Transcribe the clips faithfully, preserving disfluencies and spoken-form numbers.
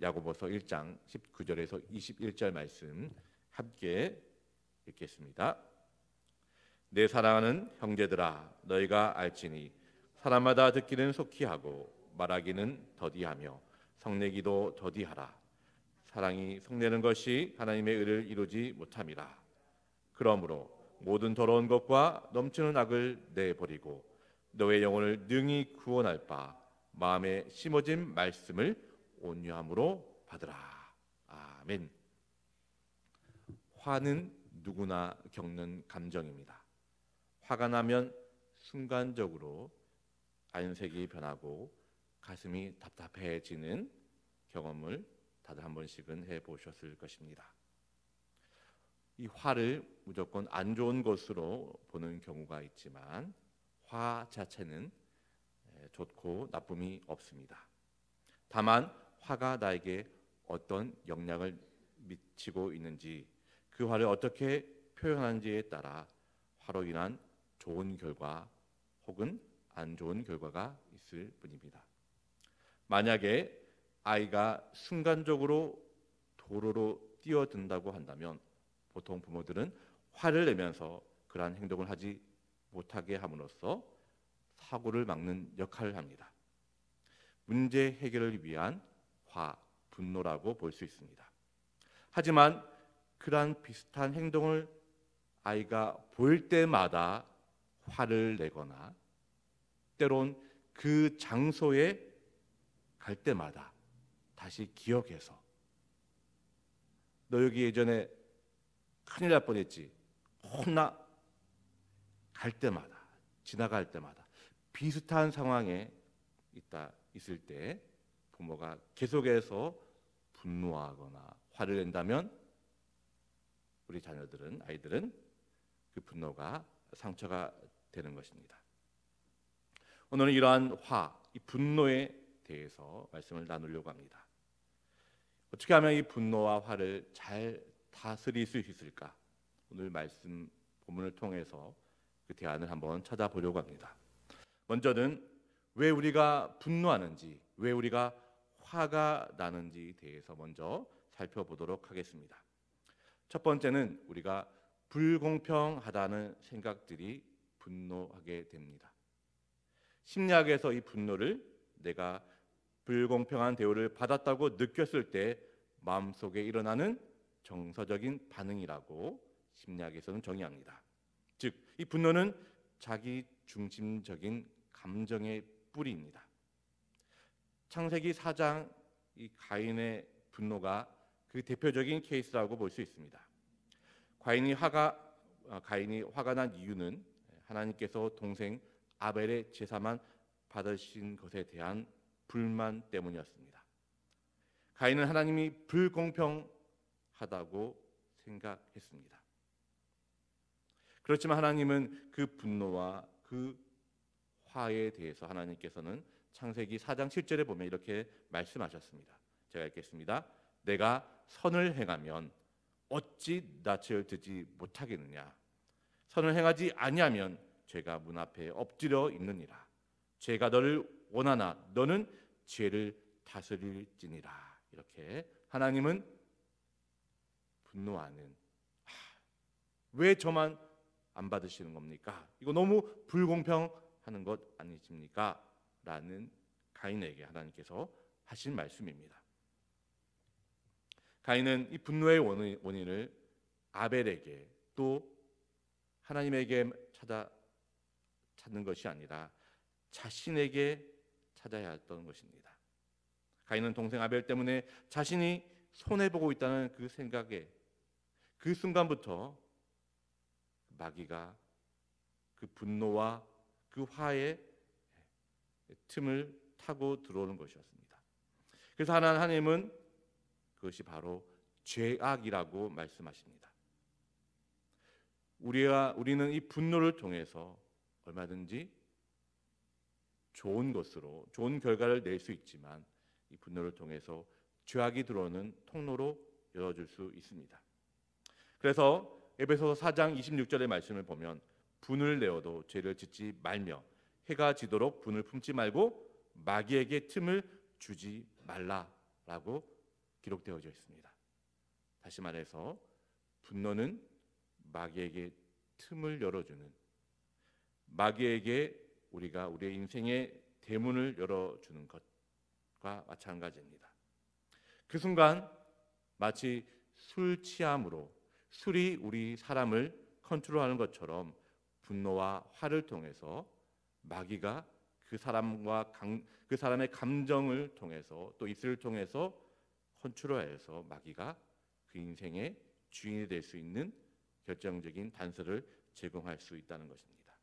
야고보서 일 장 십구 절에서 이십일 절 말씀 함께 읽겠습니다. 내 사랑하는 형제들아, 너희가 알지니 사람마다 듣기는 속히 하고 말하기는 더디하며 성내기도 더디하라. 사랑이 성내는 것이 하나님의 의를 이루지 못함이라. 그러므로 모든 더러운 것과 넘치는 악을 내버리고 너의 영혼을 능히 구원할 바 마음에 심어진 말씀을 온유함으로 받으라. 아멘. 화는 누구나 겪는 감정입니다. 화가 나면 순간적으로 안색이 변하고 가슴이 답답해지는 경험을 다들 한 번씩은 해보셨을 것입니다. 이 화를 무조건 안 좋은 것으로 보는 경우가 있지만 화 자체는 좋고 나쁨이 없습니다. 다만 화가 나에게 어떤 영향을 미치고 있는지, 그 화를 어떻게 표현하는지에 따라 화로 인한 좋은 결과 혹은 안 좋은 결과가 있을 뿐입니다. 만약에 아이가 순간적으로 도로로 뛰어든다고 한다면 보통 부모들은 화를 내면서 그러한 행동을 하지 못하게 함으로써 사고를 막는 역할을 합니다. 문제 해결을 위한 화, 분노라고 볼 수 있습니다. 하지만 그러한 비슷한 행동을 아이가 보일 때마다 화를 내거나 때론 그 장소에 갈 때마다 다시 기억해서 너 여기 예전에 큰일 날 뻔했지, 혼나, 갈 때마다, 지나갈 때마다 비슷한 상황에 있다 있을 때 부모가 계속해서 분노하거나 화를 낸다면 우리 자녀들은, 아이들은 그 분노가 상처가 되는 것입니다. 오늘은 이러한 화, 이 분노에 대해서 말씀을 나누려고 합니다. 어떻게 하면 이 분노와 화를 잘 다스릴 수 있을까? 오늘 말씀 본문을 통해서 그 대안을 한번 찾아보려고 합니다. 먼저는 왜 우리가 분노하는지, 왜 우리가 화가 나는지 대해서 먼저 살펴보도록 하겠습니다. 첫 번째는 우리가 불공평하다는 생각들이 분노하게 됩니다. 심리학에서 이 분노를 내가 불공평한 대우를 받았다고 느꼈을 때 마음속에 일어나는 정서적인 반응이라고 심리학에서는 정의합니다. 즉, 이 분노는 자기 중심적인 감정의 뿌리입니다. 창세기 사 장 이 가인의 분노가 그 대표적인 케이스라고 볼 수 있습니다. 가인이 화가 가인이 화가 난 이유는 하나님께서 동생 아벨의 제사만 받으신 것에 대한 불만 때문이었습니다. 가인은 하나님이 불공평하다고 생각했습니다. 그렇지만 하나님은 그 분노와 그 화에 대해서 하나님께서는 창세기 사 장 칠 절에 보면 이렇게 말씀하셨습니다. 제가 읽겠습니다. 내가 선을 행하면 어찌 낯을 들지 못하겠느냐? 선을 행하지 아니하면 죄가 문 앞에 엎드려 있느니라. 죄가 너를 원하나 너는 죄를 다스릴지니라. 이렇게 하나님은 분노하는, 아, 왜 저만 안 받으시는 겁니까? 이거 너무 불공평하는 것 아니십니까? 라는 가인에게 하나님께서 하신 말씀입니다. 가인은 이 분노의 원인을 아벨에게 또 하나님에게 찾아 찾는 것이 아니라 자신에게 찾아야 했던 것입니다. 가인은 동생 아벨 때문에 자신이 손해보고 있다는 그 생각에 그 순간부터 마귀가 그 분노와 그 화의 틈을 타고 들어오는 것이었습니다. 그래서 하나님은 그것이 바로 죄악이라고 말씀하십니다. 우리가 우리는 이 분노를 통해서 얼마든지 좋은 것으로 좋은 결과를 낼 수 있지만 이 분노를 통해서 죄악이 들어오는 통로로 열어줄 수 있습니다. 그래서 에베소서 사 장 이십육 절의 말씀을 보면 분을 내어도 죄를 짓지 말며 해가 지도록 분을 품지 말고 마귀에게 틈을 주지 말라라고 기록되어져 있습니다. 다시 말해서 분노는 마귀에게 틈을 열어주는, 마귀에게 우리가 우리의 인생의 대문을 열어주는 것과 마찬가지입니다. 그 순간 마치 술 취함으로 술이 우리 사람을 컨트롤하는 것처럼 분노와 화를 통해서 마귀가 그 사람과 강, 그 사람의 감정을 통해서 또 입술을 통해서 컨트롤해서 마귀가 그 인생의 주인이 될 수 있는 결정적인 단서를 제공할 수 있다는 것입니다.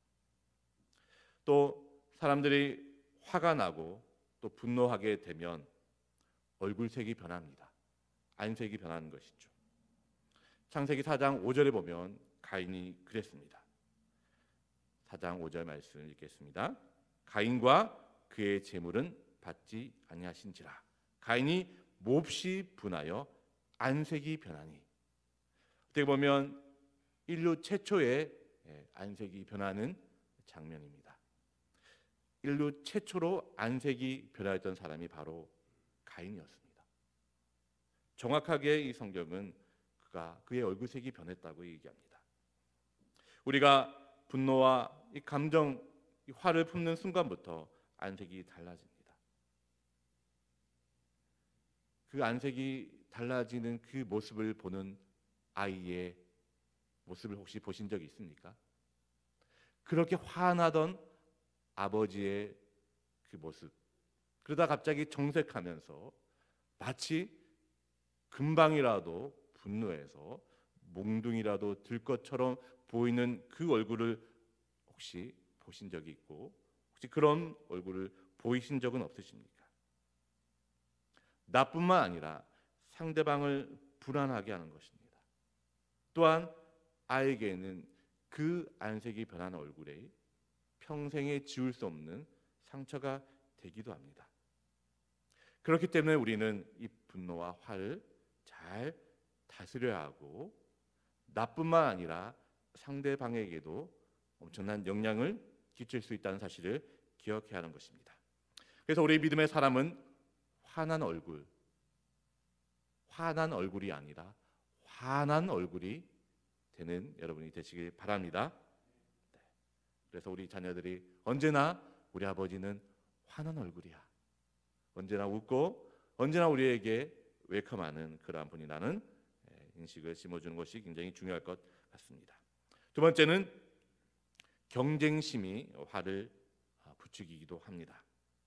또 사람들이 화가 나고 또 분노하게 되면 얼굴색이 변합니다. 안색이 변하는 것이죠. 창세기 사 장 오 절에 보면 가인이 그랬습니다. 사 장 오 절 말씀을 읽겠습니다. 가인과 그의 재물은 받지 아니하신지라. 가인이 몹시 분하여 안색이 변하니. 어떻게 보면 인류 최초의 안색이 변하는 장면입니다. 인류 최초로 안색이 변화했던 사람이 바로 가인이었습니다. 정확하게 이 성경은 그가 그의 얼굴색이 변했다고 얘기합니다. 우리가 분노와 이 감정, 이 화를 품는 순간부터 안색이 달라집니다. 그 안색이 달라지는 그 모습을 보는 아이의 모습을 혹시 보신 적이 있습니까? 그렇게 화나던 아버지의 그 모습, 그러다 갑자기 정색하면서 마치 금방이라도 분노해서 몽둥이라도 들 것처럼 보이는 그 얼굴을 혹시 보신 적이 있고, 혹시 그런 얼굴을 보이신 적은 없으십니까? 나뿐만 아니라 상대방을 불안하게 하는 것입니다. 또한 아이에게는 그 안색이 변한 얼굴에 평생에 지울 수 없는 상처가 되기도 합니다. 그렇기 때문에 우리는 이 분노와 화를 잘 다스려야 하고, 나뿐만 아니라 상대방에게도 엄청난 영향을 끼칠 수 있다는 사실을 기억해야 하는 것입니다. 그래서 우리 믿음의 사람은 화난 얼굴, 화난 얼굴이 아니라 환한 얼굴이 되는 여러분이 되시길 바랍니다. 그래서 우리 자녀들이 언제나 우리 아버지는 환한 얼굴이야, 언제나 웃고 언제나 우리에게 웰컴하는 그러한 분이라는 인식을 심어주는 것이 굉장히 중요할 것 같습니다. 두 번째는 경쟁심이 화를 부추기기도 합니다.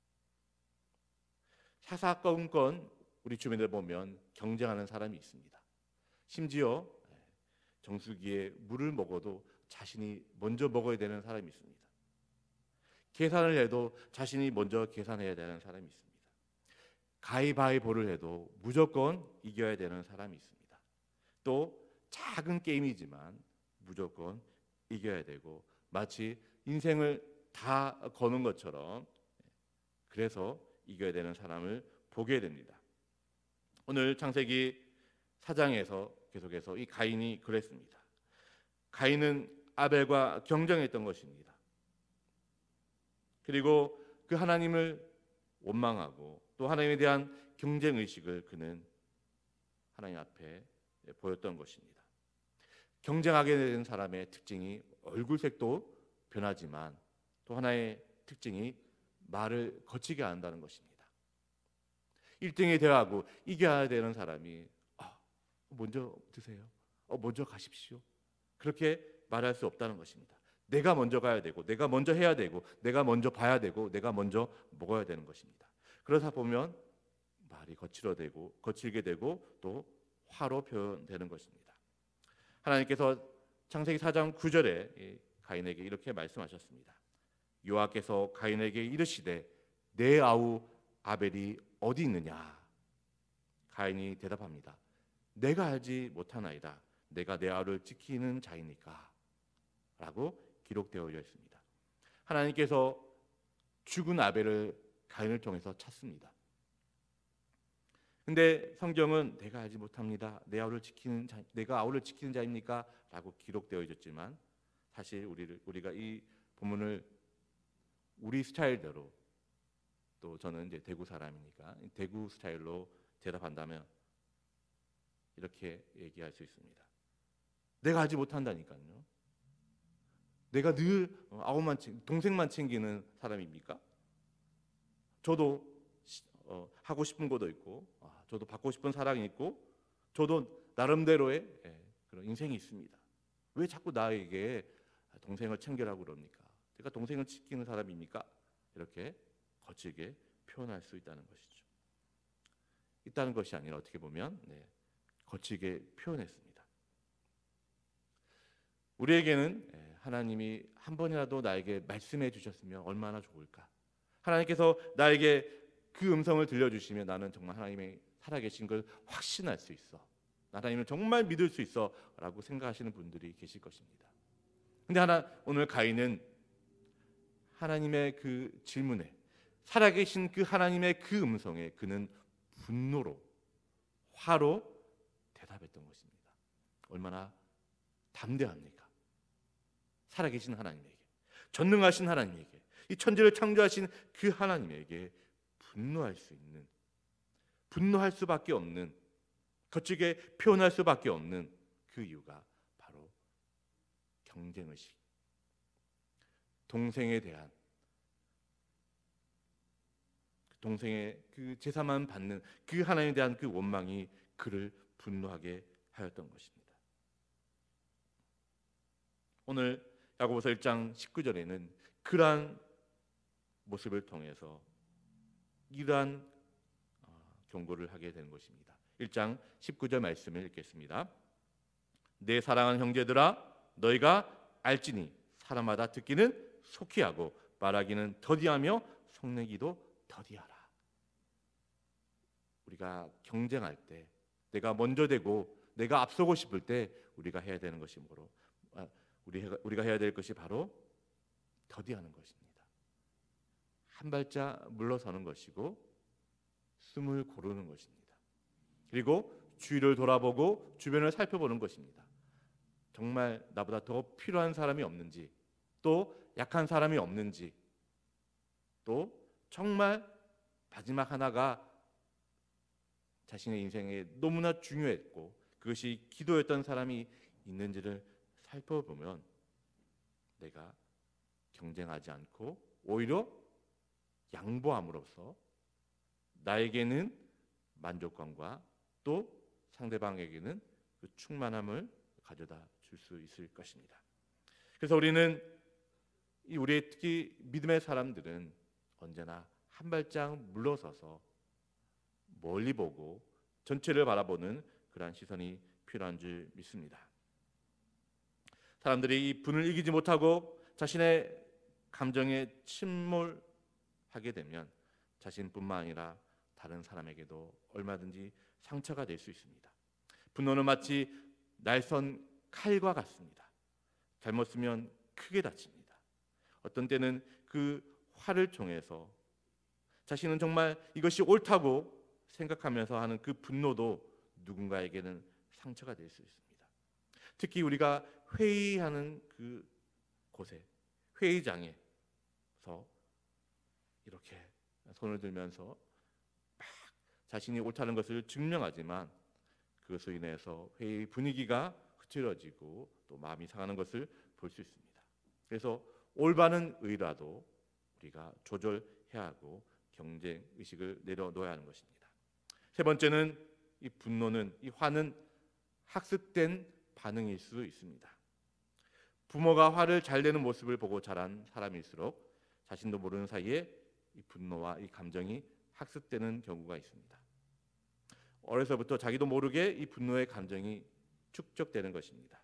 사사건건 우리 주변에 보면 경쟁하는 사람이 있습니다. 심지어 정수기에 물을 먹어도 자신이 먼저 먹어야 되는 사람이 있습니다. 계산을 해도 자신이 먼저 계산해야 되는 사람이 있습니다. 가위바위보를 해도 무조건 이겨야 되는 사람이 있습니다. 또 작은 게임이지만 무조건 이겨야 되고, 마치 인생을 다 거는 것처럼 그래서 이겨야 되는 사람을 보게 됩니다. 오늘 창세기 사 장에서 계속해서 이 가인이 그랬습니다. 가인은 아벨과 경쟁했던 것입니다. 그리고 그 하나님을 원망하고 또 하나님에 대한 경쟁의식을 그는 하나님 앞에 보였던 것입니다. 경쟁하게 된 사람의 특징이 얼굴색도 변하지만 또 하나의 특징이 말을 거치게 한다는 것입니다. 일 등이 되어가고 이겨야 되는 사람이 아, 먼저 드세요, 어, 먼저 가십시오, 그렇게 말할 수 없다는 것입니다. 내가 먼저 가야 되고 내가 먼저 해야 되고 내가 먼저 봐야 되고 내가 먼저 먹어야 되는 것입니다. 그러다 보면 말이 거칠어되고 거칠게 되고 또 화로 표현되는 것입니다. 하나님께서 창세기 사 장 구 절에 가인에게 이렇게 말씀하셨습니다. 여호와께서 가인에게 이르시되 내 아우 아벨이 어디 있느냐? 가인이 대답합니다. 내가 알지 못하나이다. 내가 내 아우를 지키는 자이니까 라고 기록되어 있습니다. 하나님께서 죽은 아벨을 가인을 통해서 찾습니다. 근데 성경은 내가 알지 못합니다. 내 아우를 지키는 자, 내가 아우를 지키는 자입니까? 라고 기록되어 있었지만 사실 우리를 우리가 이 본문을 우리 스타일대로, 또 저는 이제 대구 사람이니까 대구 스타일로 대답한다면 이렇게 얘기할 수 있습니다. 내가 하지 못한다니까요. 내가 늘 아우만 동생만 챙기는 사람입니까? 저도 어, 하고 싶은 것도 있고, 아, 저도 받고 싶은 사랑이 있고, 저도 나름대로의 예, 그런 인생이 있습니다. 왜 자꾸 나에게 동생을 챙기라고 그럽니까? 제가 동생을 지키는 사람입니까? 이렇게 거칠게 표현할 수 있다는 것이죠. 있다는 것이 아니라 어떻게 보면 네, 거칠게 표현했습니다. 우리에게는 하나님이 한 번이라도 나에게 말씀해 주셨으면 얼마나 좋을까. 하나님께서 나에게 그 음성을 들려주시면 나는 정말 하나님의 살아계신 걸 확신할 수 있어, 하나님을 정말 믿을 수 있어 라고 생각하시는 분들이 계실 것입니다. 근데 하나 오늘 가인은 하나님의 그 질문에, 살아계신 그 하나님의 그 음성에 그는 분노로, 화로 대답했던 것입니다. 얼마나 담대합니까? 살아계신 하나님에게, 전능하신 하나님에게, 이 천지를 창조하신 그 하나님에게 분노할 수 있는, 분노할 수밖에 없는, 거칠게 표현할 수밖에 없는 그 이유가 바로 경쟁의식, 동생에 대한, 동생의 그 제사만 받는 그 하나님에 대한 그 원망이 그를 분노하게 하였던 것입니다. 오늘 야고보서 일 장 십구 절에는 그러한 모습을 통해서 이러한 경고를 하게 되는 것입니다. 일 장 십구 절 말씀을 읽겠습니다. 내 사랑하는 형제들아, 너희가 알지니 사람마다 듣기는 속히 하고 말하기는 더디하며 속내기도 더디하라. 우리가 경쟁할 때, 내가 먼저 되고 내가 앞서고 싶을 때 우리가 해야 되는 것이 뭐로? 우리가 해야 될 것이 바로 더디하는 것입니다. 한 발짝 물러서는 것이고 숨을 고르는 것입니다. 그리고 주위를 돌아보고 주변을 살펴보는 것입니다. 정말 나보다 더 필요한 사람이 없는지, 또 약한 사람이 없는지, 또 정말 마지막 하나가 자신의 인생에 너무나 중요했고 그것이 기도였던 사람이 있는지를 살펴보면 내가 경쟁하지 않고 오히려 양보함으로써 나에게는 만족감과 또 상대방에게는 그 충만함을 가져다 줄 수 있을 것입니다. 그래서 우리는 이 우리의 특히 믿음의 사람들은 언제나 한 발짝 물러서서 멀리 보고 전체를 바라보는 그러한 시선이 필요한 줄 믿습니다. 사람들이 이 분을 이기지 못하고 자신의 감정에 침몰하게 되면 자신뿐만 아니라 다른 사람에게도 얼마든지 상처가 될 수 있습니다. 분노는 마치 날선 칼과 같습니다. 잘못 쓰면 크게 다칩니다. 어떤 때는 그 화를 통해서 자신은 정말 이것이 옳다고 생각하면서 하는 그 분노도 누군가에게는 상처가 될 수 있습니다. 특히 우리가 회의하는 그 곳에, 회의장에서 이렇게 손을 들면서 막 자신이 옳다는 것을 증명하지만 그것으로 인해서 회의 분위기가 흐트러지고 또 마음이 상하는 것을 볼 수 있습니다. 그래서 올바른 의라도 우리가 조절해야 하고 경쟁 의식을 내려놓아야 하는 것입니다. 세 번째는 이 분노는, 이 화는 학습된 반응일 수 있습니다. 부모가 화를 잘 내는 모습을 보고 자란 사람일수록 자신도 모르는 사이에 이 분노와 이 감정이 학습되는 경우가 있습니다. 어려서부터 자기도 모르게 이 분노의 감정이 축적되는 것입니다.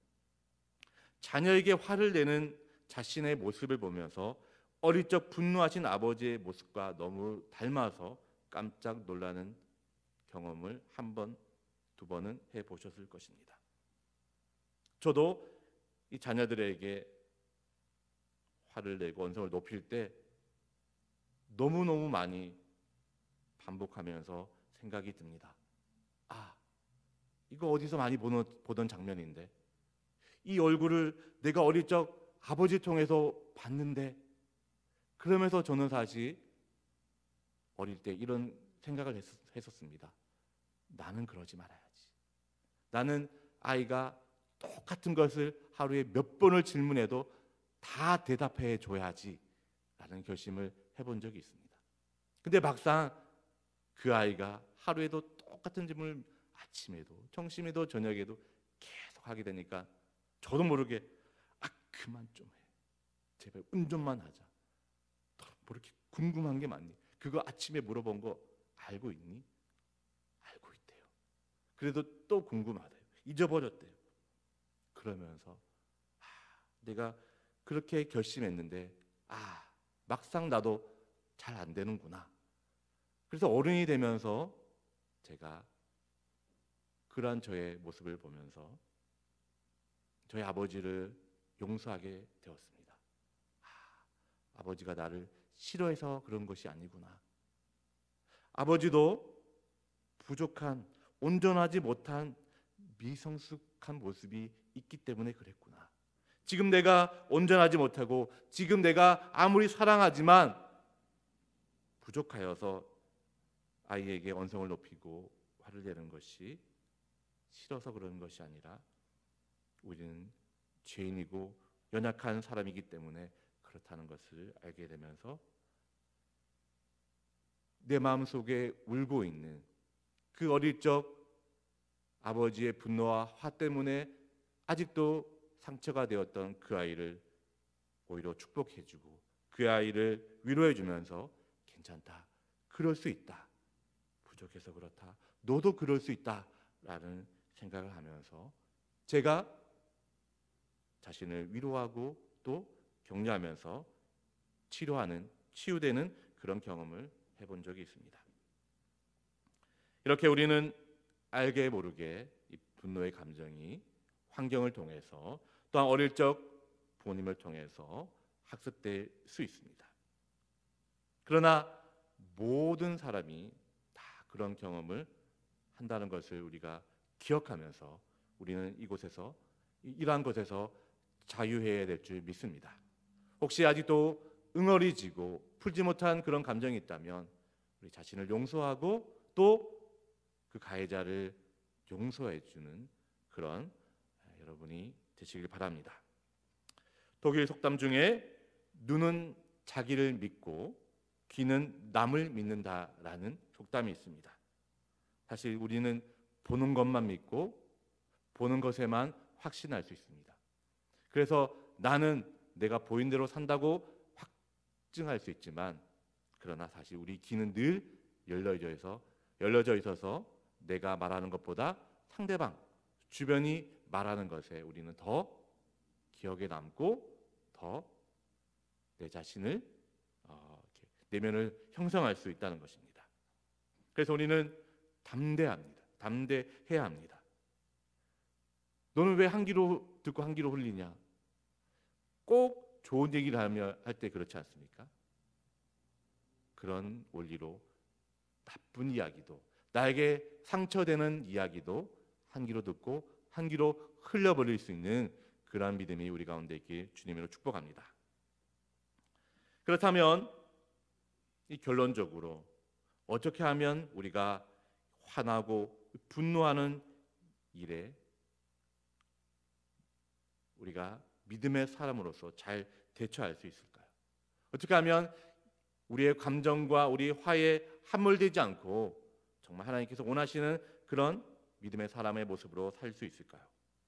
자녀에게 화를 내는 자신의 모습을 보면서 어릴 적 분노하신 아버지의 모습과 너무 닮아서 깜짝 놀라는 경험을 한 번, 두 번은 해보셨을 것입니다. 저도 이 자녀들에게 화를 내고 언성을 높일 때 너무너무 많이 반복하면서 생각이 듭니다. 아, 이거 어디서 많이 보는, 보던 장면인데, 이 얼굴을 내가 어릴 적 아버지 통해서 봤는데, 그러면서 저는 사실 어릴 때 이런 생각을 했, 했었습니다. 나는 그러지 말아야지. 나는 아이가 똑같은 것을 하루에 몇 번을 질문해도 다 대답해 줘야지 라는 결심을 해본 적이 있습니다. 근데 막상 그 아이가 하루에도 똑같은 질문을 아침에도 점심에도 저녁에도 계속 하게 되니까 저도 모르게 아 그만 좀 해. 제발 운전만 하자. 뭐 이렇게 궁금한 게 많니? 그거 아침에 물어본 거 알고 있니? 알고 있대요. 그래도 또 궁금하대요. 잊어버렸대요. 그러면서 아, 내가 그렇게 결심했는데 아 막상 나도 잘 안 되는구나. 그래서 어른이 되면서 제가 그러한 저의 모습을 보면서 저희 아버지를 용서하게 되었습니다. 아, 아버지가 나를 싫어해서 그런 것이 아니구나. 아버지도 부족한, 온전하지 못한 미성숙한 모습이 있기 때문에 그랬구나. 지금 내가 온전하지 못하고 지금 내가 아무리 사랑하지만 부족하여서 아이에게 언성을 높이고 화를 내는 것이 싫어서 그러는 것이 아니라 우리는 죄인이고 연약한 사람이기 때문에 그렇다는 것을 알게 되면서 내 마음속에 울고 있는 그 어릴 적 아버지의 분노와 화 때문에 아직도 상처가 되었던 그 아이를 오히려 축복해주고 그 아이를 위로해주면서 괜찮다, 그럴 수 있다, 부족해서 그렇다, 너도 그럴 수 있다 라는 생각을 하면서 제가 자신을 위로하고 또 격려하면서 치료하는, 치유되는 그런 경험을 해본 적이 있습니다. 이렇게 우리는 알게 모르게 이 분노의 감정이 환경을 통해서 또한 어릴 적 부모님을 통해서 학습될 수 있습니다. 그러나 모든 사람이 다 그런 경험을 한다는 것을 우리가 기억하면서 우리는 이곳에서 이러한 것에서 자유해야 될 줄 믿습니다. 혹시 아직도 응어리지고 풀지 못한 그런 감정이 있다면 우리 자신을 용서하고 또 그 가해자를 용서해 주는 그런 여러분이 되시길 바랍니다. 독일 속담 중에 눈은 자기를 믿고 귀는 남을 믿는다라는 속담이 있습니다. 사실 우리는 보는 것만 믿고 보는 것에만 확신할 수 있습니다. 그래서 나는 내가 보인 대로 산다고 확증할 수 있지만 그러나 사실 우리 귀는 늘 열려져 있어서 열려져 있어서 내가 말하는 것보다 상대방 주변이 말하는 것에 우리는 더 기억에 남고 더 내 자신을 어, 이렇게 내면을 형성할 수 있다는 것입니다. 그래서 우리는 담대합니다. 담대해야 합니다. 너는 왜 한 귀로 듣고 한 귀로 흘리냐? 꼭 좋은 얘기를 하며 할 때 그렇지 않습니까? 그런 원리로 나쁜 이야기도 나에게 상처되는 이야기도 한 귀로 듣고 한 귀로 흘려버릴 수 있는 그러한 믿음이 우리 가운데 있길 주님으로 축복합니다. 그렇다면 이 결론적으로 어떻게 하면 우리가 화나고 분노하는 일에 우리가 믿음의 사람으로서 잘 대처할 수 있을까요? 어떻게 하면 우리의 감정과 우리 화에 함몰되지 않고 정말 하나님께서 원하시는 그런 믿음의 사람의 모습으로 살 수 있을까요?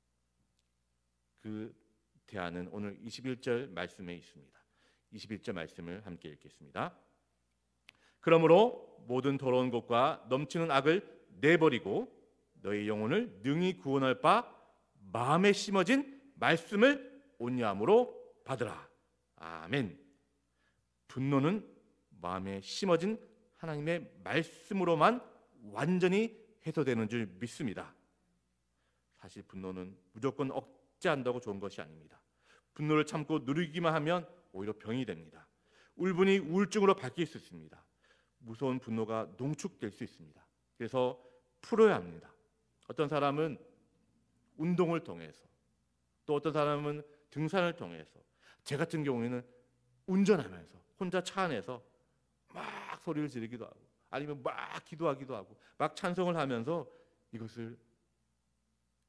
그 대안은 오늘 이십일 절 말씀에 있습니다. 이십일 절 말씀을 함께 읽겠습니다. 그러므로 모든 더러운 것과 넘치는 악을 내버리고 너희 영혼을 능히 구원할 바 마음에 심어진 말씀을 온유함으로 받으라. 아멘. 분노는 마음에 심어진 하나님의 말씀으로만 완전히 해소되는 줄 믿습니다. 사실 분노는 무조건 억제한다고 좋은 것이 아닙니다. 분노를 참고 누르기만 하면 오히려 병이 됩니다. 울분이 우울증으로 바뀔 수 있습니다. 무서운 분노가 농축될 수 있습니다. 그래서 풀어야 합니다. 어떤 사람은 운동을 통해서 또 어떤 사람은 등산을 통해서 제 같은 경우에는 운전하면서 혼자 차 안에서 막 소리를 지르기도 하고 아니면 막 기도하기도 하고 막 찬송을 하면서 이것을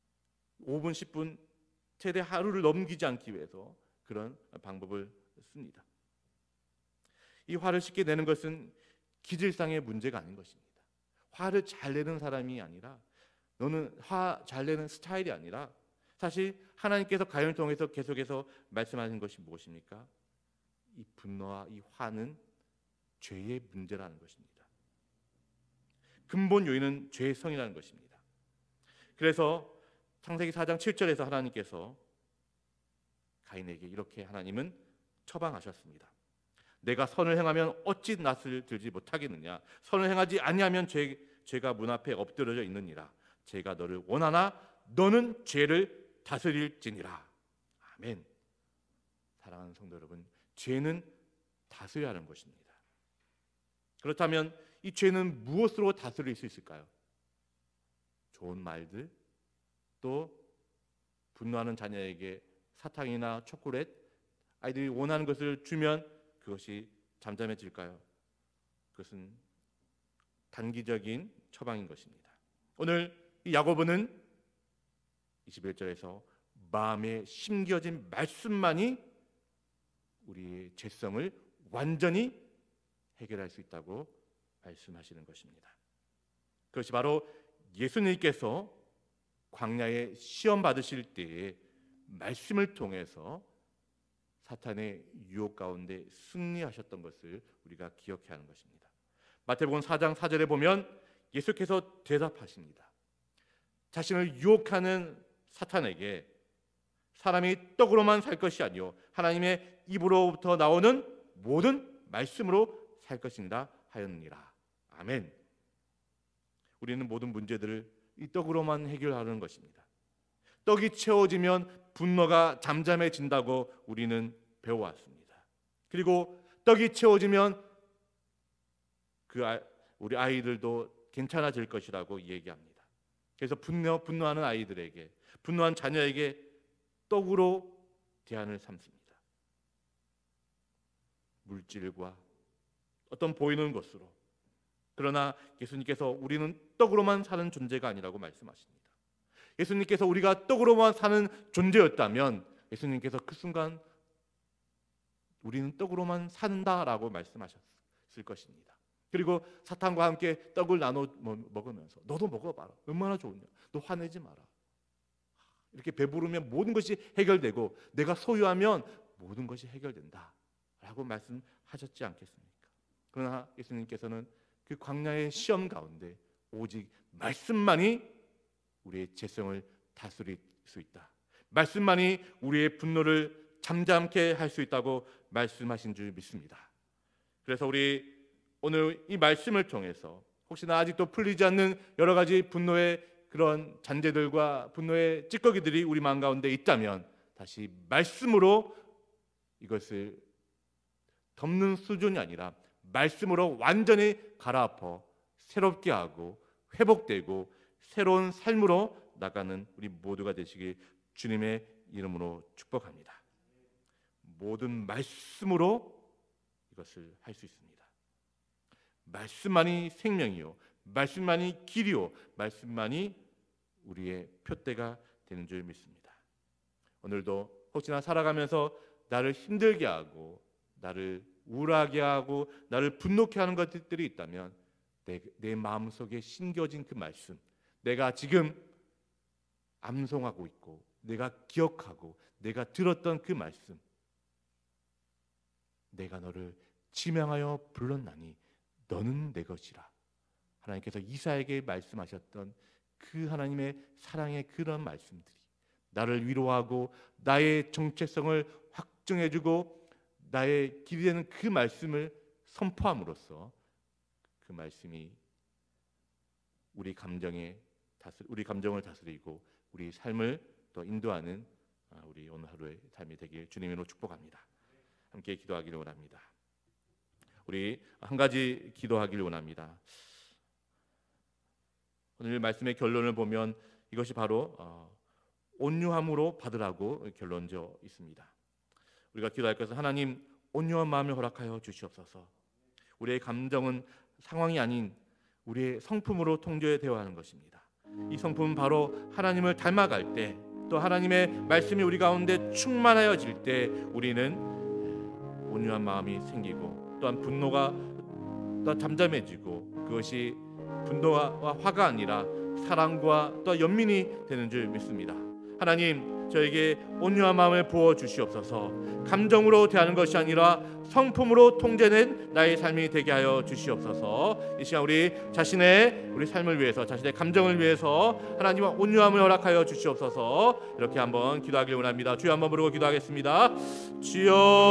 오 분, 십 분 최대 하루를 넘기지 않기 위해서 그런 방법을 씁니다. 이 화를 쉽게 내는 것은 기질상의 문제가 아닌 것입니다. 화를 잘 내는 사람이 아니라, 너는 화 잘 내는 스타일이 아니라, 사실 하나님께서 가인을 통해서 계속해서 말씀하신 것이 무엇입니까? 이 분노와 이 화는 죄의 문제라는 것입니다. 근본 요인은 죄의 성이라는 것입니다. 그래서 창세기 사 장 칠 절에서 하나님께서 가인에게 이렇게 하나님은 처방하셨습니다. 내가 선을 행하면 어찌 낯을 들지 못하겠느냐? 선을 행하지 아니하면 죄, 죄가 문 앞에 엎드려져 있느니라. 죄가 너를 원하나 너는 죄를 다스릴지니라. 아멘. 사랑하는 성도 여러분, 죄는 다스려야 하는 것입니다. 그렇다면 이 죄는 무엇으로 다스릴 수 있을까요? 좋은 말들, 또 분노하는 자녀에게 사탕이나 초콜릿, 아이들이 원하는 것을 주면 그것이 잠잠해질까요? 그것은 단기적인 처방인 것입니다. 오늘 이 야고보는 이십일 절에서 마음에 심겨진 말씀만이 우리의 죄성을 완전히 해결할 수 있다고 말씀하시는 것입니다. 그것이 바로 예수님께서 광야에 시험 받으실 때에 말씀을 통해서 사탄의 유혹 가운데 승리하셨던 것을 우리가 기억해야 하는 것입니다. 마태복음 사 장 사 절에 보면 예수께서 대답하십니다. 자신을 유혹하는 사탄에게 사람이 떡으로만 살 것이 아니요 하나님의 입으로부터 나오는 모든 말씀으로 살 것이니라 하였느니라. 아멘. 우리는 모든 문제들을 이 떡으로만 해결하는 것입니다. 떡이 채워지면 분노가 잠잠해진다고 우리는 배워왔습니다. 그리고 떡이 채워지면 그 아, 우리 아이들도 괜찮아질 것이라고 얘기합니다. 그래서 분노, 분노하는 아이들에게, 분노한 자녀에게 떡으로 대안을 삼습니다. 물질과 어떤 보이는 것으로. 그러나 예수님께서 우리는 떡으로만 사는 존재가 아니라고 말씀하십니다. 예수님께서 우리가 떡으로만 사는 존재였다면 예수님께서 그 순간 우리는 떡으로만 산다라고 말씀하셨을 것입니다. 그리고 사탄과 함께 떡을 나눠 먹으면서 너도 먹어봐라. 얼마나 좋으냐. 너 화내지 마라. 이렇게 배부르면 모든 것이 해결되고 내가 소유하면 모든 것이 해결된다 라고 말씀하셨지 않겠습니까? 그러나 예수님께서는 그 광야의 시험 가운데 오직 말씀만이 우리의 죄성을 다스릴 수 있다. 말씀만이 우리의 분노를 잠잠케 할 수 있다고 말씀하신 줄 믿습니다. 그래서 우리 오늘 이 말씀을 통해서 혹시나 아직도 풀리지 않는 여러 가지 분노의 그런 잔재들과 분노의 찌꺼기들이 우리 마음 가운데 있다면 다시 말씀으로 이것을 덮는 수준이 아니라 말씀으로 완전히 갈아엎어 새롭게 하고 회복되고 새로운 삶으로 나가는 우리 모두가 되시길 주님의 이름으로 축복합니다. 모든 말씀으로 이것을 할 수 있습니다. 말씀만이 생명이요 말씀만이 길이요 말씀만이 우리의 표대가 되는 줄 믿습니다. 오늘도 혹시나 살아가면서 나를 힘들게 하고 나를 우울하게 하고 나를 분노케 하는 것들이 있다면 내, 내 마음속에 심겨진 그 말씀, 내가 지금 암송하고 있고 내가 기억하고 내가 들었던 그 말씀, 내가 너를 지명하여 불렀나니 너는 내 것이라. 하나님께서 이사에게 말씀하셨던 그 하나님의 사랑의 그런 말씀들이 나를 위로하고 나의 정체성을 확증해주고 나의 길이 되는 그 말씀을 선포함으로써 그 말씀이 우리 감정에 다스 우리 감정을 다스리고 우리 삶을 또 인도하는 우리 오늘 하루의 삶이 되길 주님으로 축복합니다. 함께 기도하기를 원합니다. 우리 한 가지 기도하기를 원합니다. 오늘 말씀의 결론을 보면 이것이 바로 온유함으로 받으라고 결론져 있습니다. 우리가 기도할 것은 하나님 온유한 마음을 허락하여 주시옵소서. 우리의 감정은 상황이 아닌 우리의 성품으로 통제되어야 하는 것입니다. 이 성품은 바로 하나님을 닮아갈 때 또 하나님의 말씀이 우리 가운데 충만하여질 때 우리는 온유한 마음이 생기고 또한 분노가 또 잠잠해지고 그것이 분노와 화가 아니라 사랑과 또 연민이 되는 줄 믿습니다. 하나님, 저에게 온유한 마음을 부어 주시옵소서. 감정으로 대하는 것이 아니라 성품으로 통제된 나의 삶이 되게 하여 주시옵소서. 이 시간 우리 자신의 우리 삶을 위해서, 자신의 감정을 위해서 하나님과 온유함을 허락하여 주시옵소서. 이렇게 한번 기도하길 원합니다. 주여 한번 부르고 기도하겠습니다. 주여,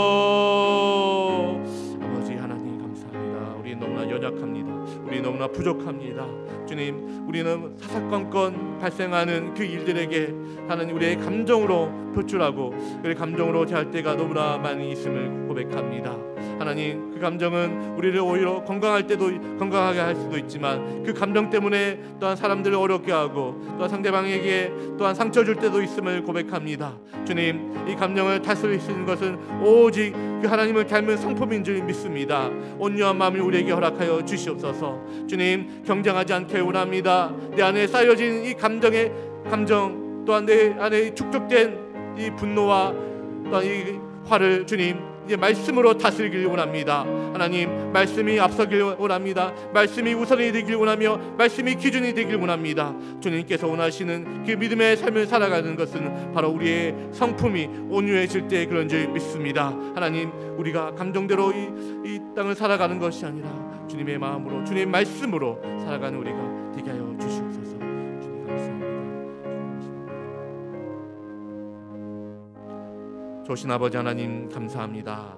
아버지 하나님 감사합니다. 우리 너무나 연약합니다. 우리 너무나 부족합니다. 주님, 우리는 사사건건 발생하는 그 일들에게 하나님 우리의 감정으로 표출하고 우리의 감정으로 대할 때가 너무나 많이 있음을 고백합니다. 하나님, 그 감정은 우리를 오히려 건강할 때도 건강하게 할 수도 있지만 그 감정 때문에 또한 사람들을 어렵게 하고 또한 상대방에게 또한 상처 줄 때도 있음을 고백합니다. 주님, 이 감정을 다스릴 수 있는 것은 오직 그 하나님을 닮은 성품인 줄 믿습니다. 온유한 마음을 우리에게 허락하여 주시옵소서. 주님, 경쟁하지 않게 원합니다. 내 안에 쌓여진 이 감정의 감정 또한 내 안에 축적된 이 분노와 또한 이 화를 주님 이제 말씀으로 다스리길 원합니다. 하나님, 말씀이 앞서길 원합니다. 말씀이 우선이 되길 원하며 말씀이 기준이 되길 원합니다. 주님께서 원하시는 그 믿음의 삶을 살아가는 것은 바로 우리의 성품이 온유해질 때 그런 줄 믿습니다. 하나님, 우리가 감정대로 이, 이 땅을 살아가는 것이 아니라 주님의 마음으로 주님의 말씀으로 살아가는 우리가 되게 하여 주시옵소서. 주님 감사합니다. 좋으신 아버지 하나님 감사합니다.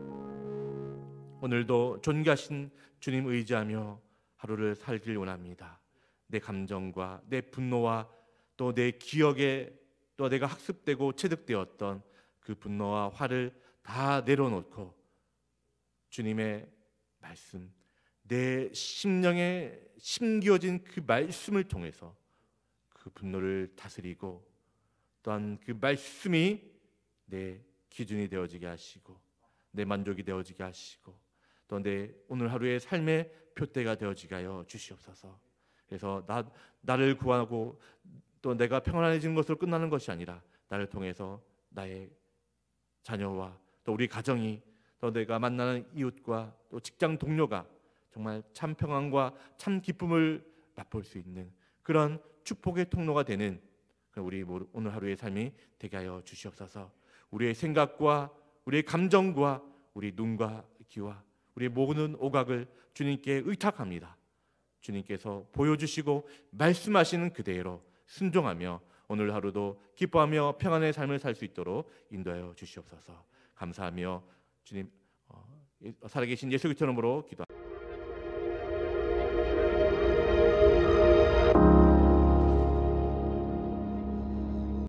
오늘도 존귀하신 주님 의지하며 하루를 살길 원합니다. 내 감정과 내 분노와 또 내 기억에 또 내가 학습되고 체득되었던 그 분노와 화를 다 내려놓고 주님의 말씀, 내 심령에 심기어진 그 말씀을 통해서 그 분노를 다스리고 또한 그 말씀이 내 기준이 되어지게 하시고 내 만족이 되어지게 하시고 또 내 오늘 하루의 삶의 표대가 되어지게 하여 주시옵소서. 그래서 나, 나를 구하고 또 내가 평안해지는 것으로 끝나는 것이 아니라 나를 통해서 나의 자녀와 또 우리 가정이 또 내가 만나는 이웃과 또 직장 동료가 정말 참 평안과 참 기쁨을 맛볼 수 있는 그런 축복의 통로가 되는 우리 오늘 하루의 삶이 되게 하여 주시옵소서. 우리의 생각과 우리의 감정과 우리 눈과 귀와 우리의 모든 오각을 주님께 의탁합니다. 주님께서 보여주시고 말씀하시는 그대로 순종하며 오늘 하루도 기뻐하며 평안의 삶을 살 수 있도록 인도하여 주시옵소서. 감사하며 주님 어, 살아계신 예수 그리스도 이름으로 기도합니다.